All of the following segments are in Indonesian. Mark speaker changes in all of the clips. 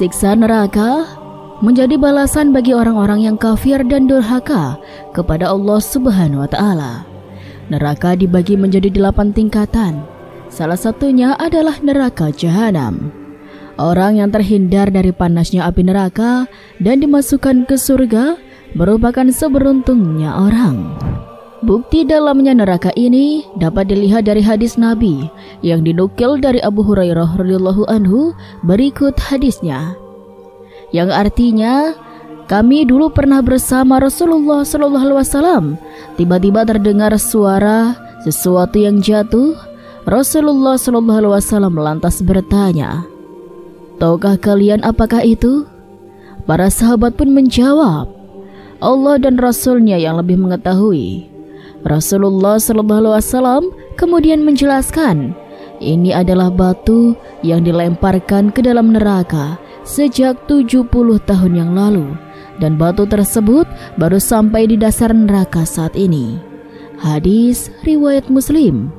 Speaker 1: Siksa neraka menjadi balasan bagi orang-orang yang kafir dan durhaka kepada Allah Subhanahu wa Ta'ala. Neraka dibagi menjadi 8 tingkatan. Salah satunya adalah neraka jahanam. Orang yang terhindar dari panasnya api neraka dan dimasukkan ke surga merupakan seberuntungnya orang. Bukti dalamnya neraka ini dapat dilihat dari hadis Nabi yang dinukil dari Abu Hurairah radhiyallahu anhu. Berikut hadisnya, yang artinya, kami dulu pernah bersama Rasulullah SAW. Tiba-tiba terdengar suara sesuatu yang jatuh. Rasulullah SAW lantas bertanya, "Tahukah kalian apakah itu?" Para sahabat pun menjawab, "Allah dan Rasulnya yang lebih mengetahui." Rasulullah SAW kemudian menjelaskan, ini adalah batu yang dilemparkan ke dalam neraka sejak 70 tahun yang lalu, dan batu tersebut baru sampai di dasar neraka saat ini. Hadis riwayat Muslim.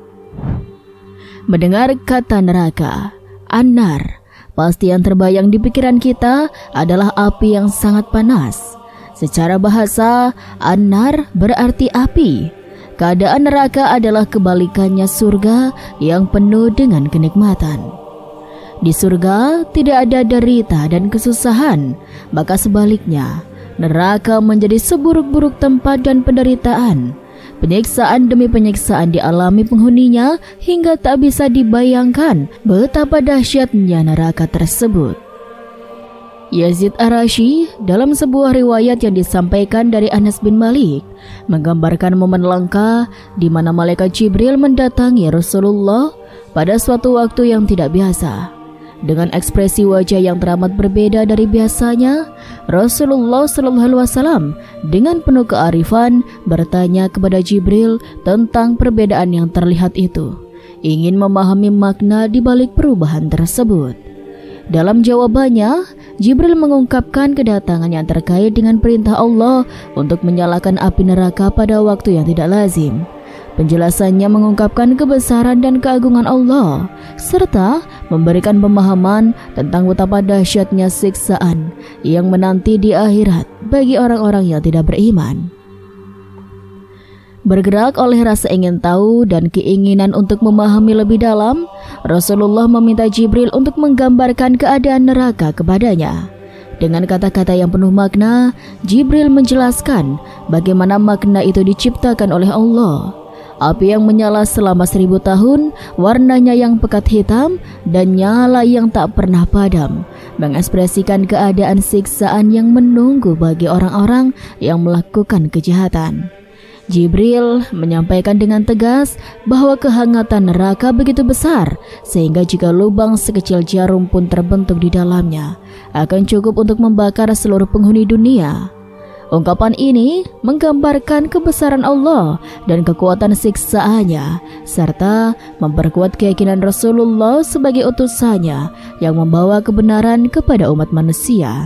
Speaker 1: Mendengar kata neraka, an-nar, pasti yang terbayang di pikiran kita adalah api yang sangat panas. Secara bahasa, an-nar berarti api. Keadaan neraka adalah kebalikannya surga yang penuh dengan kenikmatan. Di surga tidak ada derita dan kesusahan, maka sebaliknya, neraka menjadi seburuk-buruk tempat dan penderitaan. Penyiksaan demi penyiksaan dialami penghuninya hingga tak bisa dibayangkan betapa dahsyatnya neraka tersebut. Yazid Ar-Rashi dalam sebuah riwayat yang disampaikan dari Anas bin Malik menggambarkan momen langka di mana malaikat Jibril mendatangi Rasulullah pada suatu waktu yang tidak biasa. Dengan ekspresi wajah yang teramat berbeda dari biasanya, Rasulullah SAW dengan penuh kearifan bertanya kepada Jibril tentang perbedaan yang terlihat itu, ingin memahami makna di balik perubahan tersebut. Dalam jawabannya, Jibril mengungkapkan kedatangan yang terkait dengan perintah Allah untuk menyalakan api neraka pada waktu yang tidak lazim. Penjelasannya mengungkapkan kebesaran dan keagungan Allah, serta memberikan pemahaman tentang betapa dahsyatnya siksaan yang menanti di akhirat bagi orang-orang yang tidak beriman. Bergerak oleh rasa ingin tahu dan keinginan untuk memahami lebih dalam, Rasulullah meminta Jibril untuk menggambarkan keadaan neraka kepadanya. Dengan kata-kata yang penuh makna, Jibril menjelaskan bagaimana makna itu diciptakan oleh Allah. Api yang menyala selama 1000 tahun, warnanya yang pekat hitam dan nyala yang tak pernah padam, mengekspresikan keadaan siksaan yang menunggu bagi orang-orang yang melakukan kejahatan. Jibril menyampaikan dengan tegas bahwa kehangatan neraka begitu besar sehingga jika lubang sekecil jarum pun terbentuk di dalamnya akan cukup untuk membakar seluruh penghuni dunia. Ungkapan ini menggambarkan kebesaran Allah dan kekuatan siksaannya, serta memperkuat keyakinan Rasulullah sebagai utusannya yang membawa kebenaran kepada umat manusia.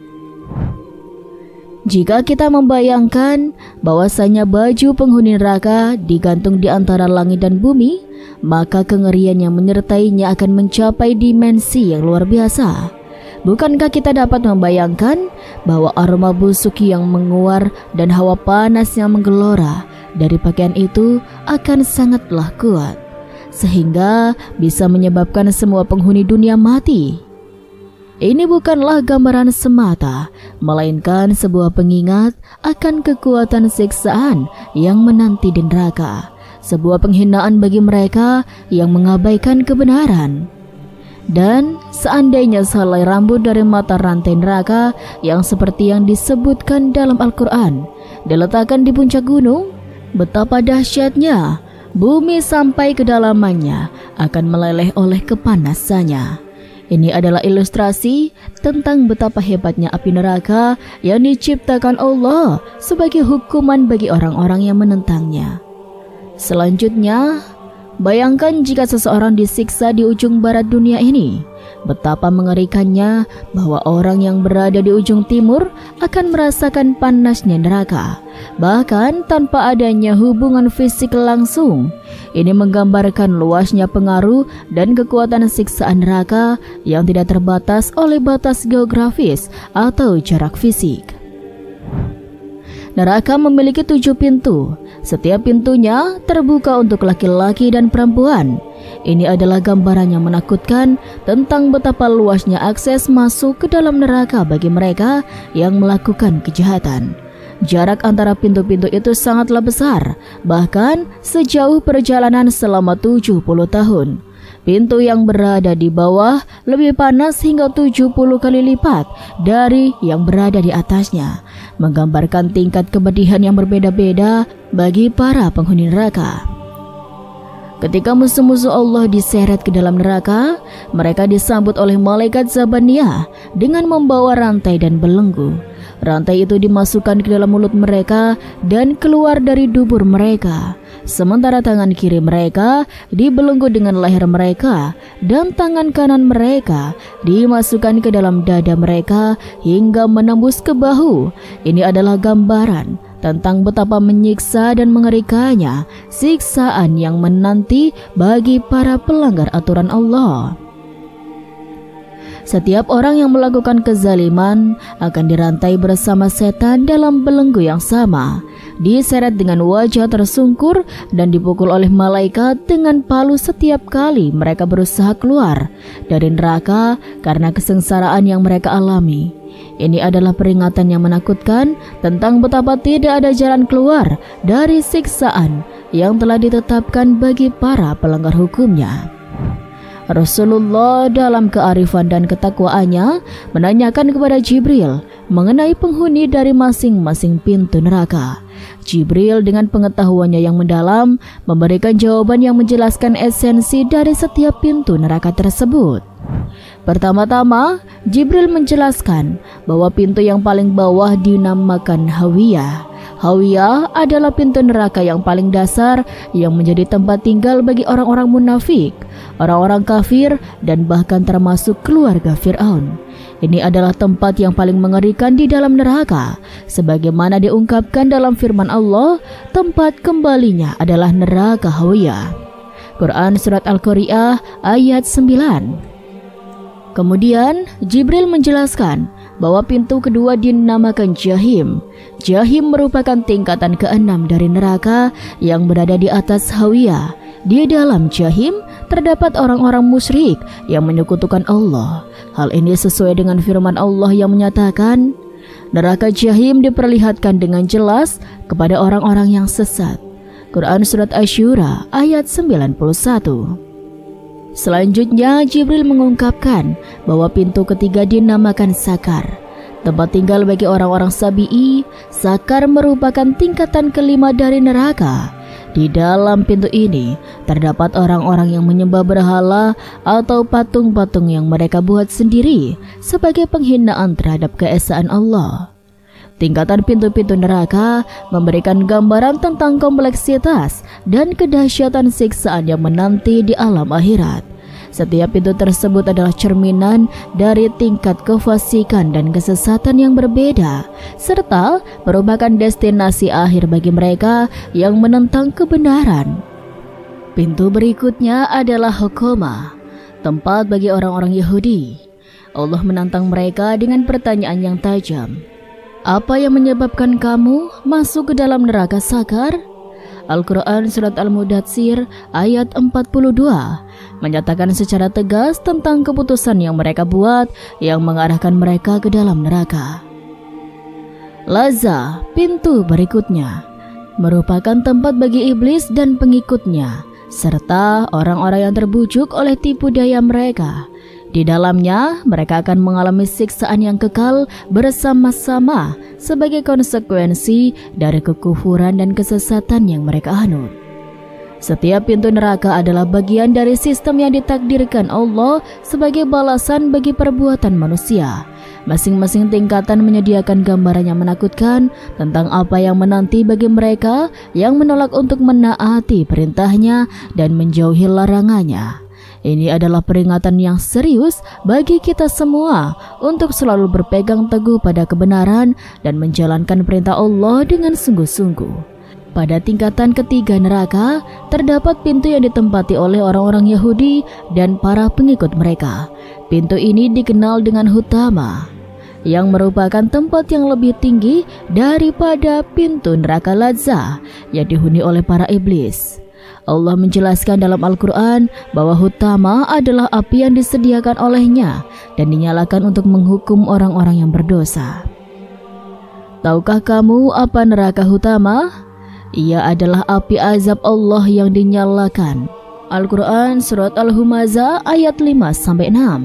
Speaker 1: Jika kita membayangkan bahwasanya baju penghuni neraka digantung di antara langit dan bumi, maka kengerian yang menyertainya akan mencapai dimensi yang luar biasa. Bukankah kita dapat membayangkan bahwa aroma busuk yang menguar dan hawa panas yang menggelora dari pakaian itu akan sangatlah kuat, sehingga bisa menyebabkan semua penghuni dunia mati? Ini bukanlah gambaran semata, melainkan sebuah pengingat akan kekuatan siksaan yang menanti di neraka, sebuah penghinaan bagi mereka yang mengabaikan kebenaran. Dan seandainya sehelai rambut dari mata rantai neraka yang seperti yang disebutkan dalam Al-Quran diletakkan di puncak gunung, betapa dahsyatnya bumi sampai kedalamannya akan meleleh oleh kepanasannya. Ini adalah ilustrasi tentang betapa hebatnya api neraka yang diciptakan Allah sebagai hukuman bagi orang-orang yang menentangnya. Selanjutnya, Bayangkan jika seseorang disiksa di ujung barat dunia ini. Betapa mengerikannya bahwa orang yang berada di ujung timur akan merasakan panasnya neraka, bahkan tanpa adanya hubungan fisik langsung. Ini menggambarkan luasnya pengaruh dan kekuatan siksaan neraka yang tidak terbatas oleh batas geografis atau jarak fisik. Neraka memiliki 7 pintu. Setiap pintunya terbuka untuk laki-laki dan perempuan. Ini adalah gambaran yang menakutkan tentang betapa luasnya akses masuk ke dalam neraka bagi mereka yang melakukan kejahatan. Jarak antara pintu-pintu itu sangatlah besar, bahkan sejauh perjalanan selama 70 tahun. Pintu yang berada di bawah lebih panas hingga 70 kali lipat dari yang berada di atasnya, menggambarkan tingkat kepedihan yang berbeda-beda bagi para penghuni neraka. Ketika musuh-musuh Allah diseret ke dalam neraka, mereka disambut oleh malaikat Zabaniyah dengan membawa rantai dan belenggu. Rantai itu dimasukkan ke dalam mulut mereka dan keluar dari dubur mereka. Sementara tangan kiri mereka dibelenggu dengan leher mereka dan tangan kanan mereka dimasukkan ke dalam dada mereka hingga menembus ke bahu. Ini adalah gambaran tentang betapa menyiksa dan mengerikannya siksaan yang menanti bagi para pelanggar aturan Allah. Setiap orang yang melakukan kezaliman akan dirantai bersama setan dalam belenggu yang sama, diseret dengan wajah tersungkur dan dipukul oleh malaikat dengan palu setiap kali mereka berusaha keluar dari neraka karena kesengsaraan yang mereka alami. Ini adalah peringatan yang menakutkan tentang betapa tidak ada jalan keluar dari siksaan yang telah ditetapkan bagi para pelanggar hukumnya. Rasulullah dalam kearifan dan ketakwaannya menanyakan kepada Jibril mengenai penghuni dari masing-masing pintu neraka. Jibril dengan pengetahuannya yang mendalam memberikan jawaban yang menjelaskan esensi dari setiap pintu neraka tersebut. Pertama-tama, Jibril menjelaskan bahwa pintu yang paling bawah dinamakan Hawiyah. Hawiyah adalah pintu neraka yang paling dasar yang menjadi tempat tinggal bagi orang-orang munafik, orang-orang kafir, dan bahkan termasuk keluarga Fir'aun. Ini adalah tempat yang paling mengerikan di dalam neraka, sebagaimana diungkapkan dalam firman Allah, tempat kembalinya adalah neraka Hawiyah. Quran Surat Al-Qari'ah ayat 9. Kemudian Jibril menjelaskan bahwa pintu kedua dinamakan Jahim. Jahim merupakan tingkatan ke-6 dari neraka yang berada di atas Hawiyah. Di dalam Jahim terdapat orang-orang musyrik yang menyekutukan Allah. Hal ini sesuai dengan firman Allah yang menyatakan, neraka Jahim diperlihatkan dengan jelas kepada orang-orang yang sesat. Quran Surat Asy-Syura ayat 91. Selanjutnya Jibril mengungkapkan bahwa pintu ketiga dinamakan Sakar, tempat tinggal bagi orang-orang Sabi'i. Sakar merupakan tingkatan kelima dari neraka. Di dalam pintu ini terdapat orang-orang yang menyembah berhala atau patung-patung yang mereka buat sendiri sebagai penghinaan terhadap keesaan Allah. Tingkatan pintu-pintu neraka memberikan gambaran tentang kompleksitas dan kedahsyatan siksaan yang menanti di alam akhirat. Setiap pintu tersebut adalah cerminan dari tingkat kefasikan dan kesesatan yang berbeda, serta merupakan destinasi akhir bagi mereka yang menentang kebenaran. Pintu berikutnya adalah Hokoma, tempat bagi orang-orang Yahudi. Allah menantang mereka dengan pertanyaan yang tajam. Apa yang menyebabkan kamu masuk ke dalam neraka Sakar? Al-Quran Surat Al-Mudatsir ayat 42 menyatakan secara tegas tentang keputusan yang mereka buat yang mengarahkan mereka ke dalam neraka. Laza, pintu berikutnya, merupakan tempat bagi iblis dan pengikutnya, serta orang-orang yang terbujuk oleh tipu daya mereka. Di dalamnya, mereka akan mengalami siksaan yang kekal bersama-sama sebagai konsekuensi dari kekufuran dan kesesatan yang mereka anut. Setiap pintu neraka adalah bagian dari sistem yang ditakdirkan Allah sebagai balasan bagi perbuatan manusia. Masing-masing tingkatan menyediakan gambaran yang menakutkan tentang apa yang menanti bagi mereka yang menolak untuk menaati perintahnya dan menjauhi larangannya. Ini adalah peringatan yang serius bagi kita semua untuk selalu berpegang teguh pada kebenaran dan menjalankan perintah Allah dengan sungguh-sungguh. Pada tingkatan ketiga neraka, terdapat pintu yang ditempati oleh orang-orang Yahudi dan para pengikut mereka. Pintu ini dikenal dengan Hutama, yang merupakan tempat yang lebih tinggi daripada pintu neraka Lazza yang dihuni oleh para iblis. Allah menjelaskan dalam Al-Quran bahwa Hutama adalah api yang disediakan olehnya dan dinyalakan untuk menghukum orang-orang yang berdosa. Tahukah kamu apa neraka Hutama? Ia adalah api azab Allah yang dinyalakan. Al-Quran Surat Al-Humazah ayat 5-6.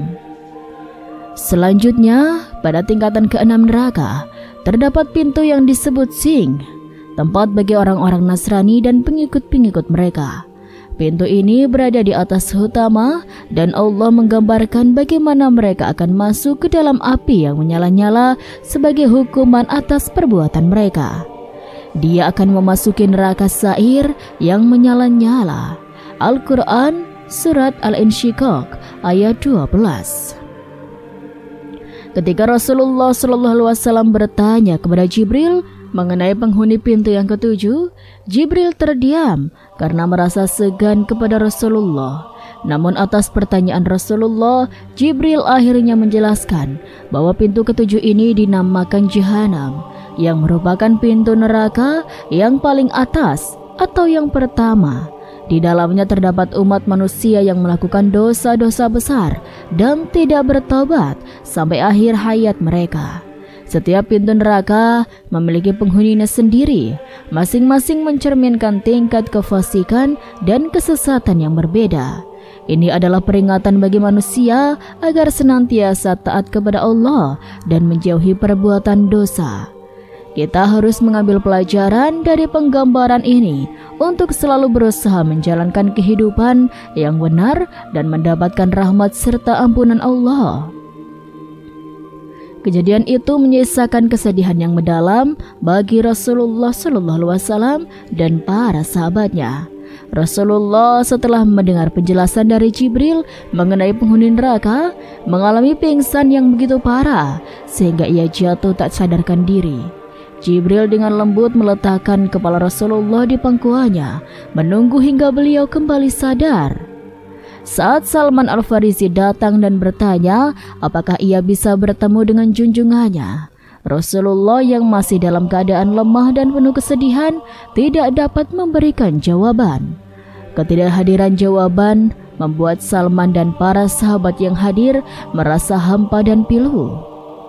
Speaker 1: Selanjutnya, pada tingkatan ke-6 neraka, terdapat pintu yang disebut Sing, tempat bagi orang-orang Nasrani dan pengikut-pengikut mereka. Pintu ini berada di atas Hutama dan Allah menggambarkan bagaimana mereka akan masuk ke dalam api yang menyala-nyala sebagai hukuman atas perbuatan mereka. Dia akan memasuki neraka Sa'ir yang menyala-nyala. Al-Quran Surat Al-Insyiqaq ayat 12. Ketika Rasulullah SAW bertanya kepada Jibril mengenai penghuni pintu yang ketujuh, Jibril terdiam karena merasa segan kepada Rasulullah. Namun atas pertanyaan Rasulullah, Jibril akhirnya menjelaskan bahwa pintu ketujuh ini dinamakan Jahanam, yang merupakan pintu neraka yang paling atas atau yang pertama. Di dalamnya terdapat umat manusia yang melakukan dosa-dosa besar dan tidak bertobat sampai akhir hayat mereka. Setiap pintu neraka memiliki penghuninya sendiri, masing-masing mencerminkan tingkat kefasikan dan kesesatan yang berbeda. Ini adalah peringatan bagi manusia agar senantiasa taat kepada Allah dan menjauhi perbuatan dosa. Kita harus mengambil pelajaran dari penggambaran ini untuk selalu berusaha menjalankan kehidupan yang benar dan mendapatkan rahmat serta ampunan Allah. Kejadian itu menyisakan kesedihan yang mendalam bagi Rasulullah SAW dan para sahabatnya. Rasulullah setelah mendengar penjelasan dari Jibril mengenai penghuni neraka, mengalami pingsan yang begitu parah sehingga ia jatuh tak sadarkan diri. Jibril dengan lembut meletakkan kepala Rasulullah di pangkuannya, menunggu hingga beliau kembali sadar. Saat Salman Al-Farisi datang dan bertanya apakah ia bisa bertemu dengan junjungannya, Rasulullah yang masih dalam keadaan lemah dan penuh kesedihan tidak dapat memberikan jawaban. Ketidakhadiran jawaban membuat Salman dan para sahabat yang hadir merasa hampa dan pilu.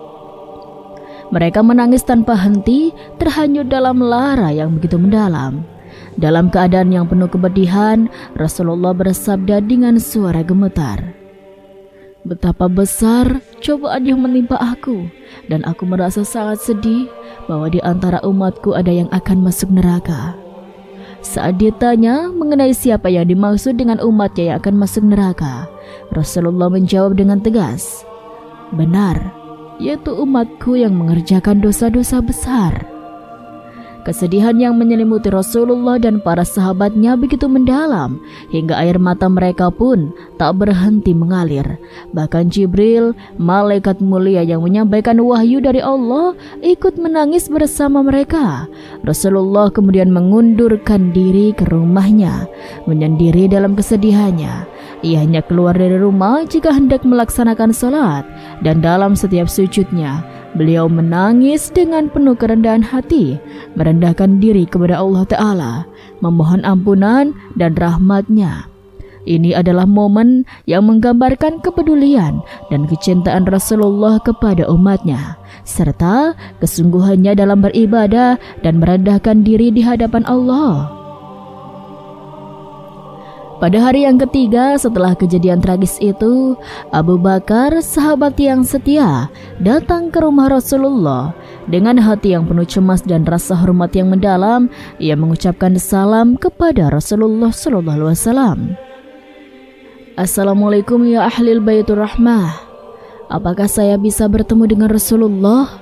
Speaker 1: Mereka menangis tanpa henti, terhanyut dalam lara yang begitu mendalam. Dalam keadaan yang penuh kepedihan, Rasulullah bersabda dengan suara gemetar, "Betapa besar cobaan yang menimpa aku, dan aku merasa sangat sedih bahwa di antara umatku ada yang akan masuk neraka." Saat ditanya mengenai siapa yang dimaksud dengan umatnya yang akan masuk neraka, Rasulullah menjawab dengan tegas, "Benar, yaitu umatku yang mengerjakan dosa-dosa besar." Kesedihan yang menyelimuti Rasulullah dan para sahabatnya begitu mendalam hingga air mata mereka pun tak berhenti mengalir. Bahkan Jibril, malaikat mulia yang menyampaikan wahyu dari Allah, ikut menangis bersama mereka. Rasulullah kemudian mengundurkan diri ke rumahnya, menyendiri dalam kesedihannya. Ia hanya keluar dari rumah jika hendak melaksanakan salat, dan dalam setiap sujudnya beliau menangis dengan penuh kerendahan hati, merendahkan diri kepada Allah Ta'ala, memohon ampunan dan rahmat-Nya. Ini adalah momen yang menggambarkan kepedulian dan kecintaan Rasulullah kepada umatnya, serta kesungguhannya dalam beribadah dan merendahkan diri di hadapan Allah. Pada hari yang ketiga setelah kejadian tragis itu, Abu Bakar, sahabat yang setia, datang ke rumah Rasulullah. Dengan hati yang penuh cemas dan rasa hormat yang mendalam, ia mengucapkan salam kepada Rasulullah SAW. Assalamualaikum ya ahlil baitur rahmah. Apakah saya bisa bertemu dengan Rasulullah?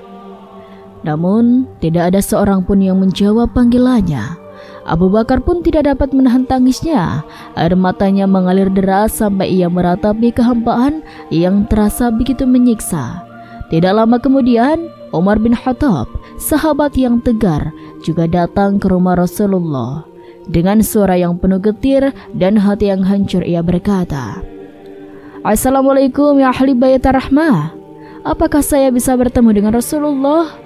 Speaker 1: Namun, tidak ada seorang pun yang menjawab panggilannya. Abu Bakar pun tidak dapat menahan tangisnya. Air matanya mengalir deras sampai ia meratapi kehampaan yang terasa begitu menyiksa. Tidak lama kemudian, Umar bin Khattab, sahabat yang tegar, juga datang ke rumah Rasulullah. Dengan suara yang penuh getir dan hati yang hancur, ia berkata, Assalamualaikum ya ahli bait rahmah. Apakah saya bisa bertemu dengan Rasulullah?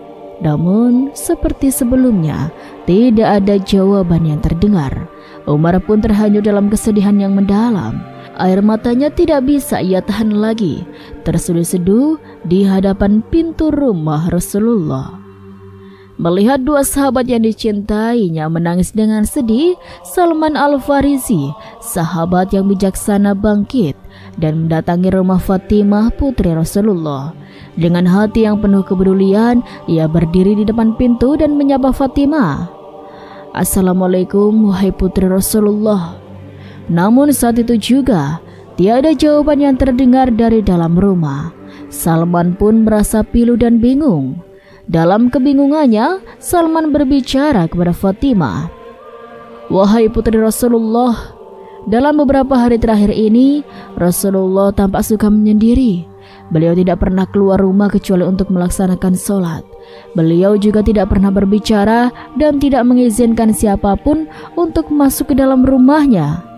Speaker 1: Namun, seperti sebelumnya, tidak ada jawaban yang terdengar. Umar pun terhanyut dalam kesedihan yang mendalam. Air matanya tidak bisa ia tahan lagi, terseduh-seduh di hadapan pintu rumah Rasulullah. Melihat dua sahabat yang dicintainya menangis dengan sedih, Salman Al-Farisi, sahabat yang bijaksana, bangkit dan mendatangi rumah Fatimah, putri Rasulullah. Dengan hati yang penuh kepedulian, ia berdiri di depan pintu dan menyapa Fatimah. Assalamualaikum wahai putri Rasulullah. Namun saat itu juga, tiada jawaban yang terdengar dari dalam rumah. Salman pun merasa pilu dan bingung. Dalam kebingungannya, Salman berbicara kepada Fatimah. Wahai putri Rasulullah, dalam beberapa hari terakhir ini, Rasulullah tampak suka menyendiri. Beliau tidak pernah keluar rumah kecuali untuk melaksanakan sholat. Beliau juga tidak pernah berbicara dan tidak mengizinkan siapapun untuk masuk ke dalam rumahnya.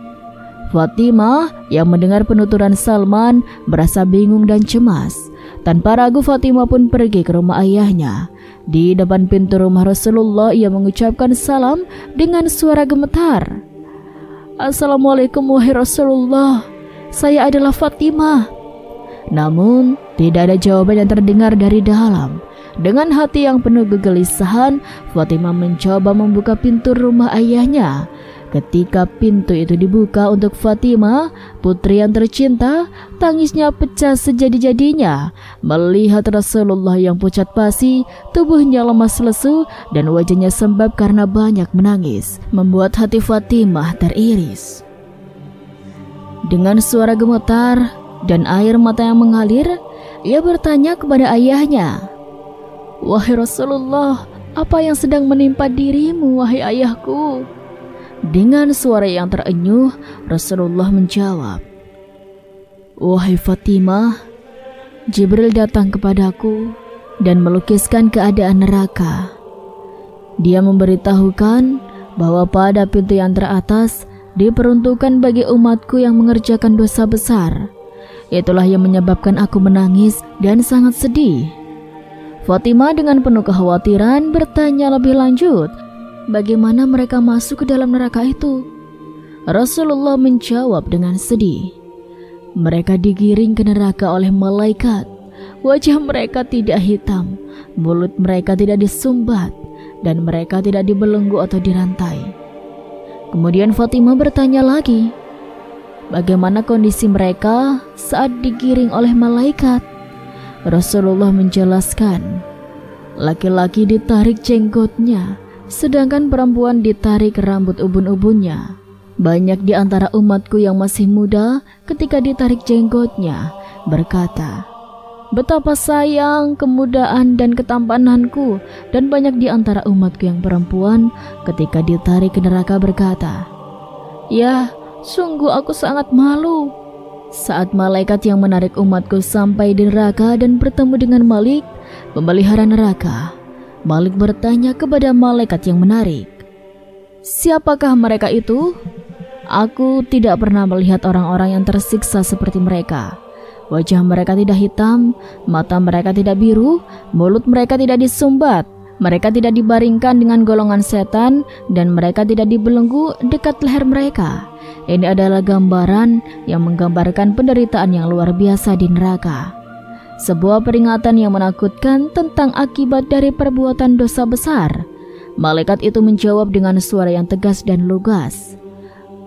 Speaker 1: Fatimah yang mendengar penuturan Salman merasa bingung dan cemas. Tanpa ragu, Fatimah pun pergi ke rumah ayahnya. Di depan pintu rumah Rasulullah, ia mengucapkan salam dengan suara gemetar. Assalamualaikum wahai Rasulullah, saya adalah Fatimah. Namun, tidak ada jawaban yang terdengar dari dalam. Dengan hati yang penuh kegelisahan, Fatimah mencoba membuka pintu rumah ayahnya. Ketika pintu itu dibuka untuk Fatimah, putri yang tercinta, tangisnya pecah sejadi-jadinya. Melihat Rasulullah yang pucat pasi, tubuhnya lemas lesu, dan wajahnya sembab karena banyak menangis, membuat hati Fatimah teriris. Dengan suara gemetar dan air mata yang mengalir, ia bertanya kepada ayahnya, Wahai Rasulullah, apa yang sedang menimpa dirimu, wahai ayahku? Dengan suara yang terenyuh, Rasulullah menjawab, Wahai Fatimah, Jibril datang kepadaku dan melukiskan keadaan neraka. Dia memberitahukan bahwa pada pintu yang teratas diperuntukkan bagi umatku yang mengerjakan dosa besar. Itulah yang menyebabkan aku menangis dan sangat sedih. Fatimah dengan penuh kekhawatiran bertanya lebih lanjut, bagaimana mereka masuk ke dalam neraka itu? Rasulullah menjawab dengan sedih, mereka digiring ke neraka oleh malaikat. Wajah mereka tidak hitam, mulut mereka tidak disumbat, dan mereka tidak dibelenggu atau dirantai. Kemudian Fatimah bertanya lagi, bagaimana kondisi mereka saat digiring oleh malaikat? Rasulullah menjelaskan, laki-laki ditarik jenggotnya, sedangkan perempuan ditarik rambut ubun-ubunnya. Banyak di antara umatku yang masih muda ketika ditarik jenggotnya berkata, betapa sayang, kemudaan, dan ketampananku. Dan banyak di antara umatku yang perempuan ketika ditarik ke neraka berkata, ya, sungguh aku sangat malu. Saat malaikat yang menarik umatku sampai di neraka dan bertemu dengan Malik, pemelihara neraka, Malik bertanya kepada malaikat yang menarik, siapakah mereka itu? Aku tidak pernah melihat orang-orang yang tersiksa seperti mereka. Wajah mereka tidak hitam, mata mereka tidak biru, mulut mereka tidak disumbat, mereka tidak dibaringkan dengan golongan setan, dan mereka tidak dibelenggu dekat leher mereka. Ini adalah gambaran yang menggambarkan penderitaan yang luar biasa di neraka. Sebuah peringatan yang menakutkan tentang akibat dari perbuatan dosa besar. Malaikat itu menjawab dengan suara yang tegas dan lugas,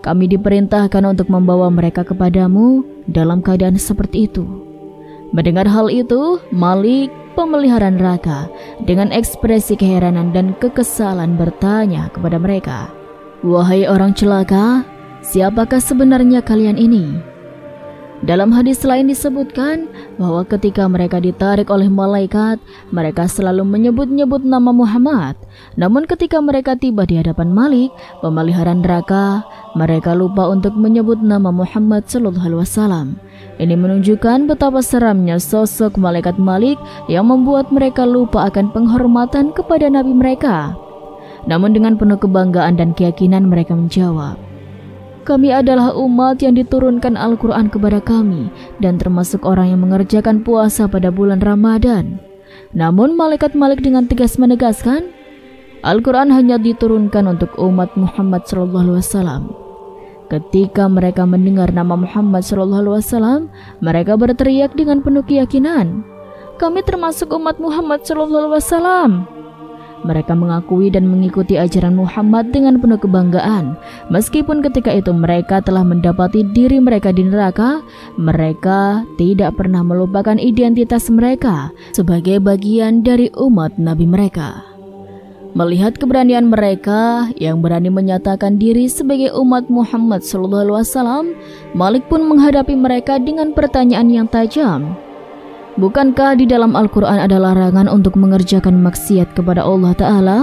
Speaker 1: kami diperintahkan untuk membawa mereka kepadamu dalam keadaan seperti itu." Mendengar hal itu, Malik, pemelihara neraka, dengan ekspresi keheranan dan kekesalan bertanya kepada mereka, "Wahai orang celaka, siapakah sebenarnya kalian ini?" Dalam hadis lain disebutkan bahwa ketika mereka ditarik oleh malaikat, mereka selalu menyebut-nyebut nama Muhammad. Namun ketika mereka tiba di hadapan Malik, pemelihara neraka, mereka lupa untuk menyebut nama Muhammad SAW. Ini menunjukkan betapa seramnya sosok malaikat Malik yang membuat mereka lupa akan penghormatan kepada nabi mereka. Namun dengan penuh kebanggaan dan keyakinan mereka menjawab, "Kami adalah umat yang diturunkan Al-Quran kepada kami dan termasuk orang yang mengerjakan puasa pada bulan Ramadan." Namun malaikat Malik dengan tegas menegaskan, Al-Quran hanya diturunkan untuk umat Muhammad SAW. Ketika mereka mendengar nama Muhammad SAW, mereka berteriak dengan penuh keyakinan, "Kami termasuk umat Muhammad SAW." Mereka mengakui dan mengikuti ajaran Muhammad dengan penuh kebanggaan. Meskipun ketika itu mereka telah mendapati diri mereka di neraka, mereka tidak pernah melupakan identitas mereka sebagai bagian dari umat Nabi mereka. Melihat keberanian mereka yang berani menyatakan diri sebagai umat Muhammad SAW, Malik pun menghadapi mereka dengan pertanyaan yang tajam. "Bukankah di dalam Al-Quran ada larangan untuk mengerjakan maksiat kepada Allah Ta'ala?"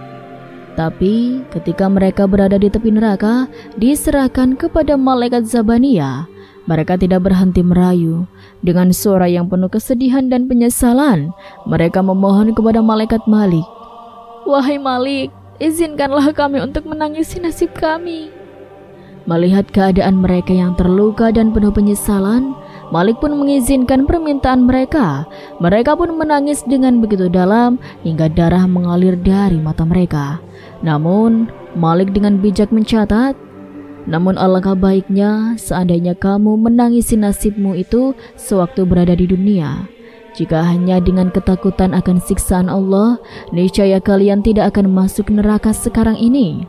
Speaker 1: Tapi ketika mereka berada di tepi neraka, diserahkan kepada malaikat Zabaniyah, mereka tidak berhenti merayu. Dengan suara yang penuh kesedihan dan penyesalan, mereka memohon kepada malaikat Malik, "Wahai Malik, izinkanlah kami untuk menangisi nasib kami." Melihat keadaan mereka yang terluka dan penuh penyesalan, Malik pun mengizinkan permintaan mereka. Mereka pun menangis dengan begitu dalam hingga darah mengalir dari mata mereka. Namun Malik dengan bijak mencatat, "Namun alangkah baiknya seandainya kamu menangisi nasibmu itu sewaktu berada di dunia. Jika hanya dengan ketakutan akan siksaan Allah, niscaya kalian tidak akan masuk neraka sekarang ini."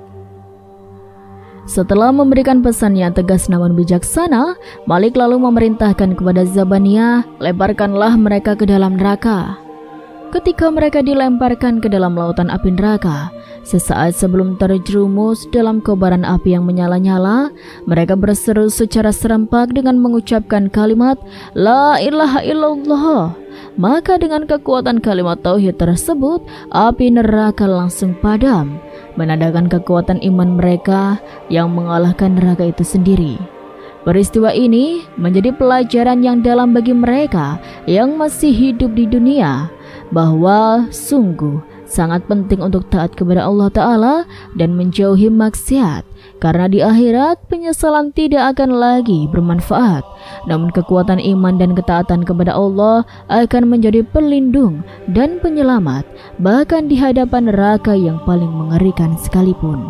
Speaker 1: Setelah memberikan pesan yang tegas namun bijaksana, Malik lalu memerintahkan kepada Zabaniyah, "Lemparkanlah mereka ke dalam neraka." Ketika mereka dilemparkan ke dalam lautan api neraka, sesaat sebelum terjerumus dalam kobaran api yang menyala-nyala, mereka berseru secara serempak dengan mengucapkan kalimat "La ilaha illallah." Maka dengan kekuatan kalimat tauhid tersebut, api neraka langsung padam, menandakan kekuatan iman mereka yang mengalahkan neraka itu sendiri. Peristiwa ini menjadi pelajaran yang dalam bagi mereka yang masih hidup di dunia, bahwa sungguh sangat penting untuk taat kepada Allah Ta'ala dan menjauhi maksiat, karena di akhirat penyesalan tidak akan lagi bermanfaat. Namun kekuatan iman dan ketaatan kepada Allah akan menjadi pelindung dan penyelamat, bahkan di hadapan neraka yang paling mengerikan sekalipun.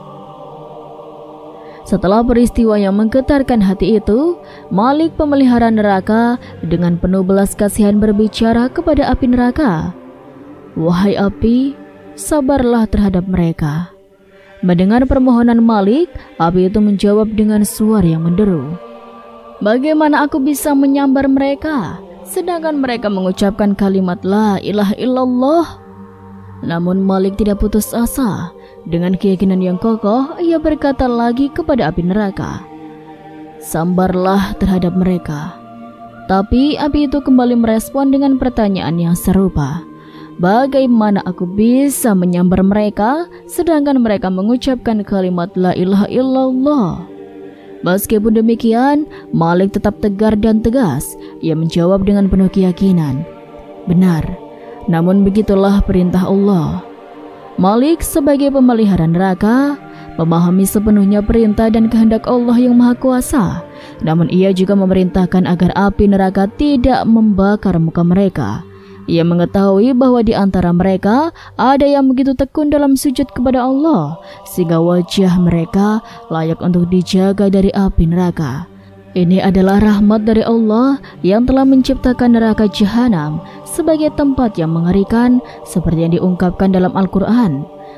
Speaker 1: Setelah peristiwa yang menggetarkan hati itu, Malik pemelihara neraka dengan penuh belas kasihan berbicara kepada api neraka, "Wahai api, sabarlah terhadap mereka." Mendengar permohonan Malik, api itu menjawab dengan suara yang menderu, "Bagaimana aku bisa menyambar mereka, sedangkan mereka mengucapkan kalimat La ilaha illallah?" Namun Malik tidak putus asa. Dengan keyakinan yang kokoh, ia berkata lagi kepada api neraka, "Sambarlah terhadap mereka." Tapi api itu kembali merespon dengan pertanyaan yang serupa, "Bagaimana aku bisa menyambar mereka, sedangkan mereka mengucapkan kalimat La ilaha illallah?" Meskipun demikian, Malik tetap tegar dan tegas. Ia menjawab dengan penuh keyakinan, "Benar, namun begitulah perintah Allah." Malik sebagai pemelihara neraka memahami sepenuhnya perintah dan kehendak Allah yang Maha Kuasa. Namun ia juga memerintahkan agar api neraka tidak membakar muka mereka. Ia mengetahui bahwa di antara mereka ada yang begitu tekun dalam sujud kepada Allah, sehingga wajah mereka layak untuk dijaga dari api neraka. Ini adalah rahmat dari Allah yang telah menciptakan neraka jahanam sebagai tempat yang mengerikan seperti yang diungkapkan dalam Al-Quran.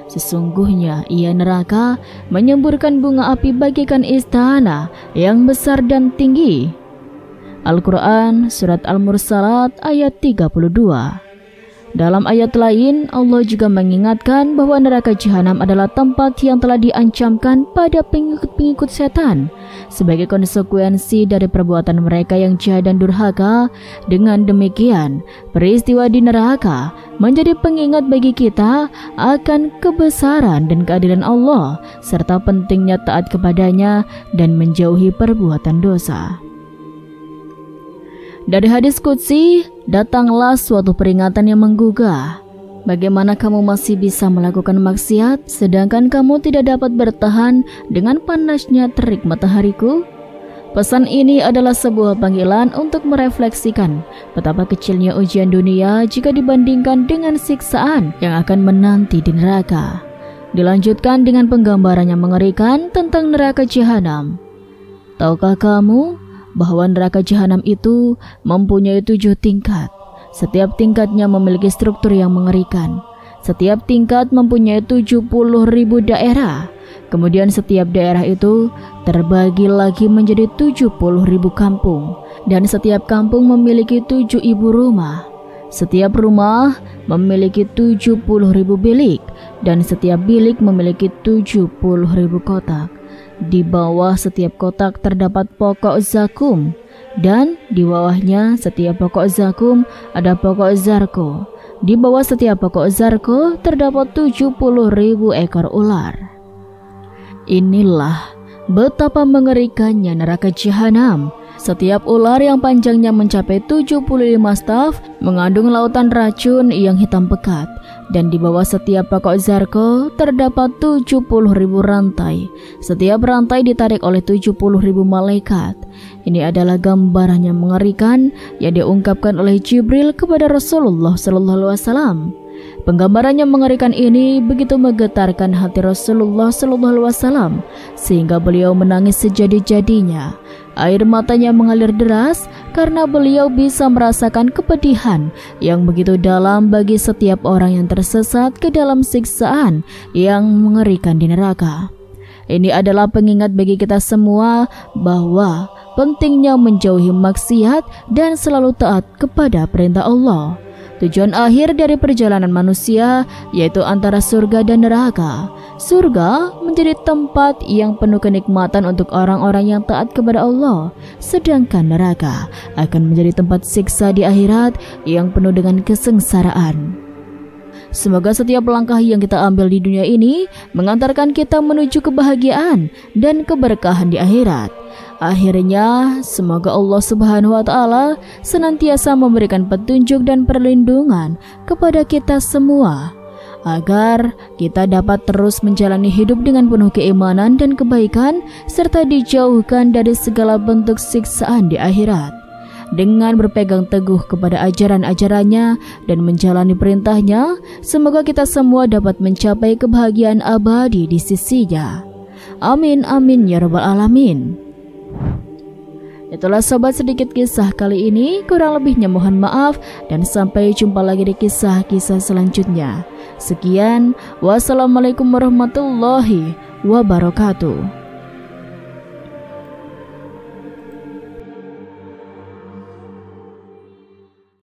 Speaker 1: Sesungguhnya ia neraka menyemburkan bunga api bagaikan istana yang besar dan tinggi. Al-Quran Surat Al-Mursalat ayat 32. Dalam ayat lain, Allah juga mengingatkan bahwa neraka jahanam adalah tempat yang telah diancamkan pada pengikut-pengikut setan sebagai konsekuensi dari perbuatan mereka yang jahat dan durhaka. Dengan demikian, peristiwa di neraka menjadi pengingat bagi kita akan kebesaran dan keadilan Allah serta pentingnya taat kepadanya dan menjauhi perbuatan dosa. Dari hadis qudsi, datanglah suatu peringatan yang menggugah. Bagaimana kamu masih bisa melakukan maksiat sedangkan kamu tidak dapat bertahan dengan panasnya terik matahariku? Pesan ini adalah sebuah panggilan untuk merefleksikan betapa kecilnya ujian dunia jika dibandingkan dengan siksaan yang akan menanti di neraka. Dilanjutkan dengan penggambaran yang mengerikan tentang neraka jahanam. Tahukah kamu bahwa neraka jahanam itu mempunyai 7 tingkat. Setiap tingkatnya memiliki struktur yang mengerikan. Setiap tingkat mempunyai 70.000 daerah. Kemudian setiap daerah itu terbagi lagi menjadi 70.000 kampung. Dan setiap kampung memiliki 7 ibu rumah. Setiap rumah memiliki 70.000 bilik. Dan setiap bilik memiliki 70.000 kotak. Di bawah setiap kotak terdapat pokok zakum, dan di bawahnya setiap pokok zakum ada pokok zarko. Di bawah setiap pokok zarko terdapat 70.000 ekor ular. Inilah betapa mengerikannya neraka jahanam. Setiap ular yang panjangnya mencapai 75 staf mengandung lautan racun yang hitam pekat. Dan di bawah setiap pokok zarko terdapat 70.000 rantai. Setiap rantai ditarik oleh 70.000 malaikat. Ini adalah gambaran yang mengerikan yang diungkapkan oleh Jibril kepada Rasulullah SAW. Penggambaran yang mengerikan ini begitu menggetarkan hati Rasulullah SAW sehingga beliau menangis sejadi-jadinya. Air matanya mengalir deras karena beliau bisa merasakan kepedihan yang begitu dalam bagi setiap orang yang tersesat ke dalam siksaan yang mengerikan di neraka. Ini adalah pengingat bagi kita semua bahwa pentingnya menjauhi maksiat dan selalu taat kepada perintah Allah. Tujuan akhir dari perjalanan manusia yaitu antara surga dan neraka. Surga menjadi tempat yang penuh kenikmatan untuk orang-orang yang taat kepada Allah, sedangkan neraka akan menjadi tempat siksa di akhirat yang penuh dengan kesengsaraan. Semoga setiap langkah yang kita ambil di dunia ini mengantarkan kita menuju kebahagiaan dan keberkahan di akhirat. Akhirnya, semoga Allah Subhanahu wa Ta'ala senantiasa memberikan petunjuk dan perlindungan kepada kita semua, agar kita dapat terus menjalani hidup dengan penuh keimanan dan kebaikan, serta dijauhkan dari segala bentuk siksaan di akhirat. Dengan berpegang teguh kepada ajaran-ajarannya dan menjalani perintahnya, semoga kita semua dapat mencapai kebahagiaan abadi di sisinya. Amin amin ya rabbal alamin. Itulah sobat sedikit kisah kali ini, kurang lebihnya mohon maaf dan sampai jumpa lagi di kisah-kisah selanjutnya. Sekian, wassalamualaikum warahmatullahi wabarakatuh.